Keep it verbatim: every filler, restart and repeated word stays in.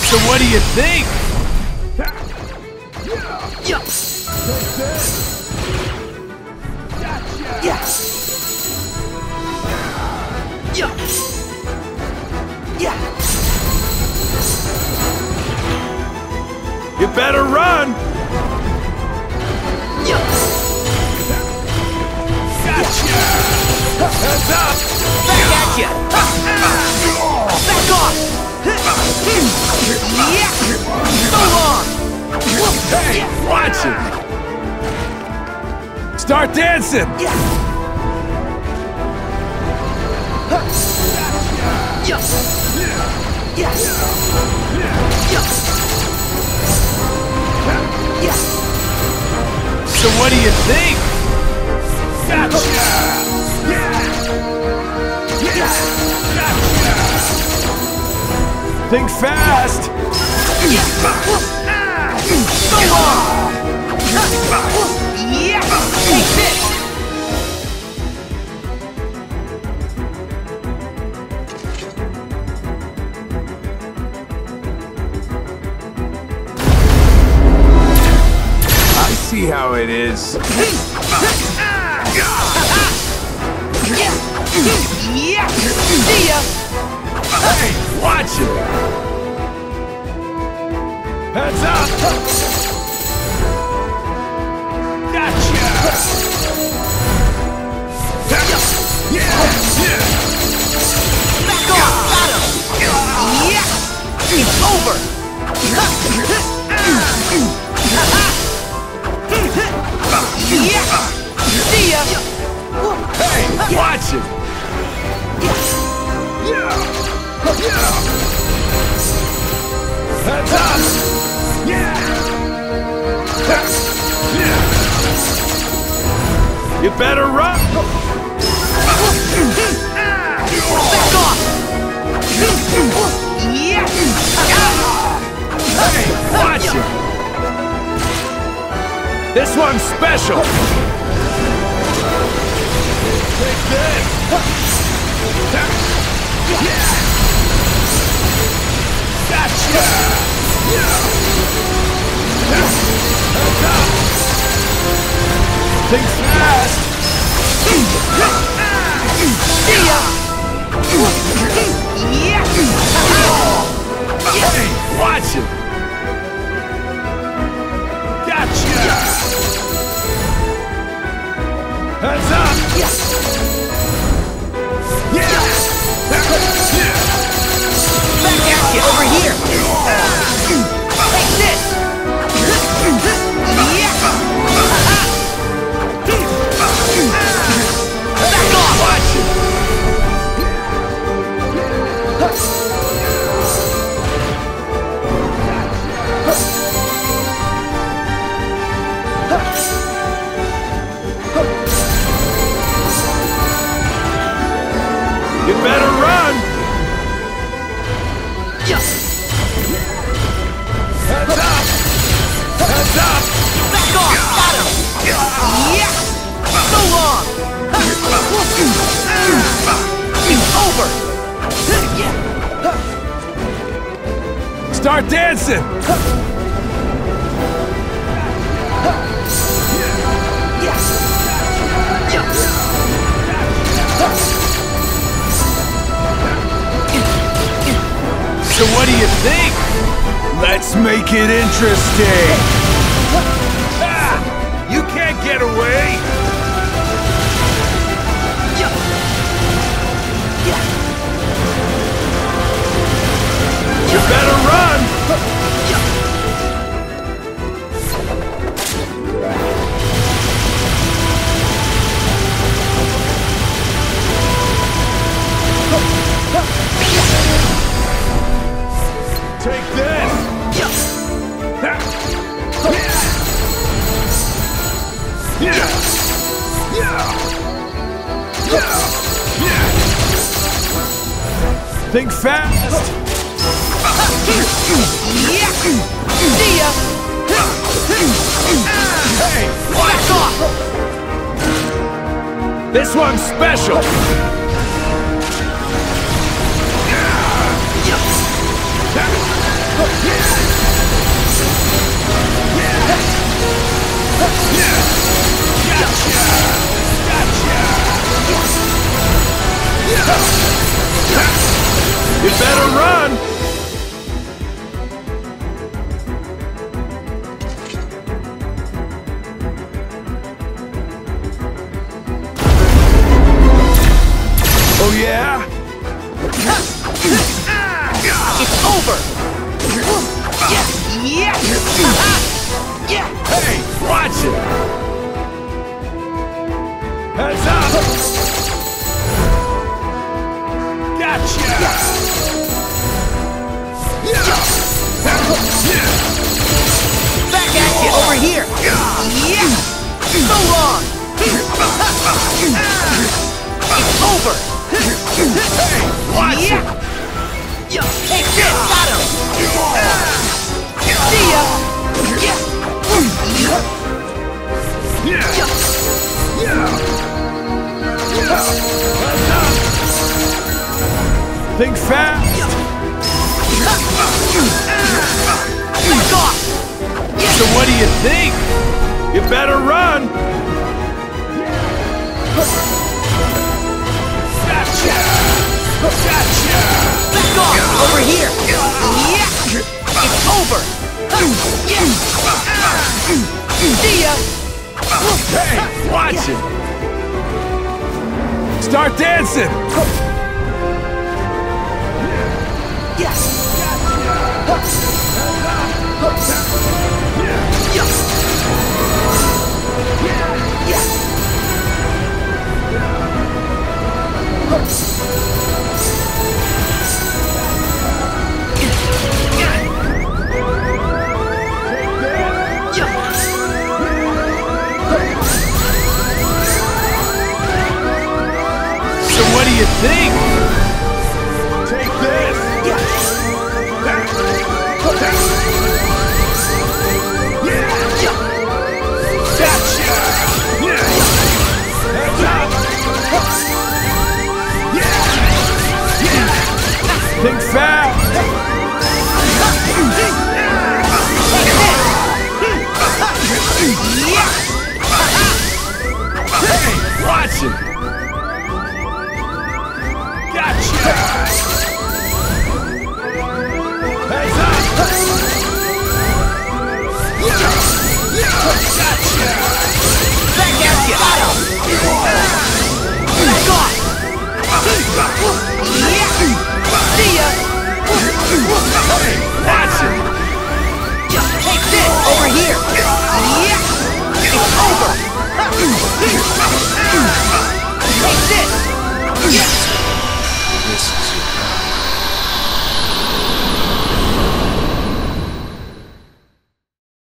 So what do you think? Yeah. Yeah. Yeah. Yeah. You better run! Yeah. Gotcha! Heads up! Back at ya! Back off! Yeah! So long! Hey, watch it! Start dancing! Yeah! Yeah! Yeah! Yeah! Yeah! So what do you think? Gotcha! Yeah! Gotcha! Think fast! Yeah! So long! Yeah! Take this! I see how it is. Yeah! Yeah! See ya! Hey, watch it! Heads up! Gotcha! Yeah! Back off! Got him! Yeah! It's over! Yeah! See ya! Hey, watch it! Heads up! Yeah! You better run! Back off! Yeah! Hey, watch it! This one's special! Take this! Gotcha! Heads up! Think fast! See ya! Yeah! Hey, watch it! Gotcha! Heads up! Yeah! Yeah! Back at you! Over here! Take this! Yeah! Back off! Watch it! You better run! Yeah! Heads up! Heads up! Back off! Got him! Yeah! So long! It's over! Yeah! Start dancing! Yeah! Yeah! So what do you think? Let's make it interesting! Ah! You can't get away! Yeah! Yeah! You better run! Yeah! Take this! Yeah! Yeah! Yeah! Yeah! Think fast! Yeah! See ya! Hey! Back off! This one's special! Yeah! You better run! Oh yeah? It's over! Yeah! Yeah! Yeah! Hey, watch it! Heads up! Gotcha! Back at you! Over here! Yeah! So long! It's over! Hey, watch Yeah! it! Take this! Got him! See ya! Yeah! Think fast! Back off! So what do you think? You better run! Gotcha! Gotcha! Back off! Over here! Yeah! It's over! Yeah! See ya! Hey, watch it! Start dancing! Yes! So what do you think? Take this! Gotcha! Heads up! Think fast! Hey, watch it! Gotcha! Heads up! Gotcha! Back at you! Got him! Back off! Yeah! See ya! Hey, watch it! Take this! Over here! Yeah! It's over!